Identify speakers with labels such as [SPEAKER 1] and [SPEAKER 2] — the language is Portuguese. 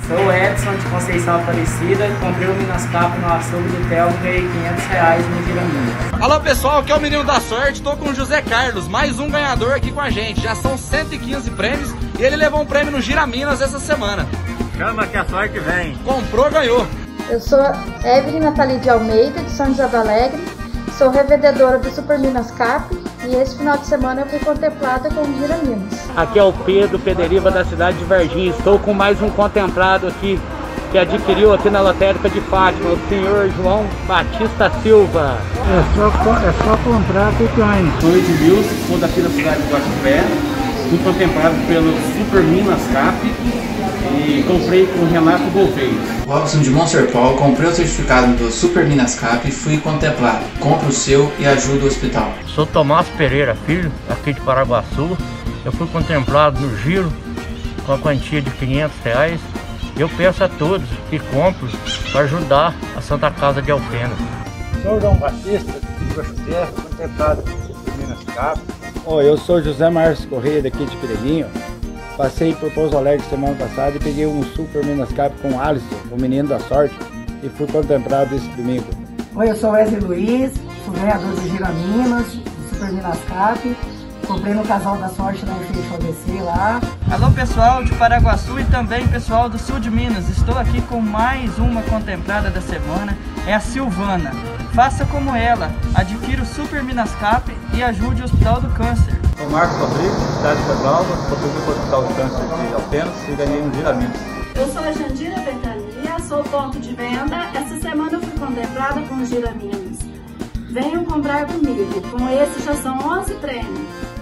[SPEAKER 1] Sou o Edson de Conceição Aparecida, comprei o Minascap no açougue do Telmo e ganhei R$500 no Giraminas.
[SPEAKER 2] Alô pessoal, aqui é o Menino da Sorte, tô com o José Carlos, mais um ganhador aqui com a gente. Já são 115 prêmios e ele levou um prêmio no Giraminas essa semana.
[SPEAKER 3] Chama que a sorte vem.
[SPEAKER 2] Comprou, ganhou.
[SPEAKER 4] Eu sou Evelyn Nathalie de Almeida, de São José do Alegre, sou revendedora do Super Minascap e esse final de semana eu fui contemplada com o Giraminas.
[SPEAKER 5] Aqui é o Pedro Pederiva da cidade de Varginha. Estou com mais um contemplado aqui que adquiriu aqui na lotérica de Fátima, o senhor João Batista Silva.
[SPEAKER 6] É só comprar que ganha.
[SPEAKER 7] Sou Edilson, sou daqui da cidade de Guaxupé, fui contemplado pelo Super Minascap e comprei com o Renato Gouveia.
[SPEAKER 8] Robson de Monserpol, comprei o certificado do Super Minascap e fui contemplado. Compre o seu e ajude o hospital.
[SPEAKER 9] Sou Tomás Pereira Filho, aqui de Paraguaçu. Eu fui contemplado no giro com a quantia de R$500. Eu peço a todos que comprem para ajudar a Santa Casa de Alfenas.
[SPEAKER 6] Sou João Batista, de Guaxupé, contemplado com o Super Minascap.
[SPEAKER 10] Eu sou José Márcio Correia, daqui de Pireguinho. Passei por Pouso Alegre semana passada e peguei um Super Minascap com o Alisson, o menino da sorte, e fui contemplado esse domingo.
[SPEAKER 11] Oi, eu sou Wesley Luiz, sou ganhador do Giraminas, do Super Minascap. Comprei no Casal da Sorte na Frente ABC lá.
[SPEAKER 1] Alô pessoal de Paraguaçu e também pessoal do sul de Minas. Estou aqui com mais uma contemplada da semana, é a Silvana. Faça como ela, adquira o Super Minascap e ajude o Hospital do Câncer.
[SPEAKER 3] Sou Marcos Rodrigues, cidade de Pedalva, contribuí para o Hospital do Câncer de Alfenas e ganhei um Giraminas.
[SPEAKER 12] Eu sou a Jandira Ventania, sou ponto de venda. Essa semana eu fui contemplada com os Giraminas. Venham comprar comigo, com esse já são 11 prêmios.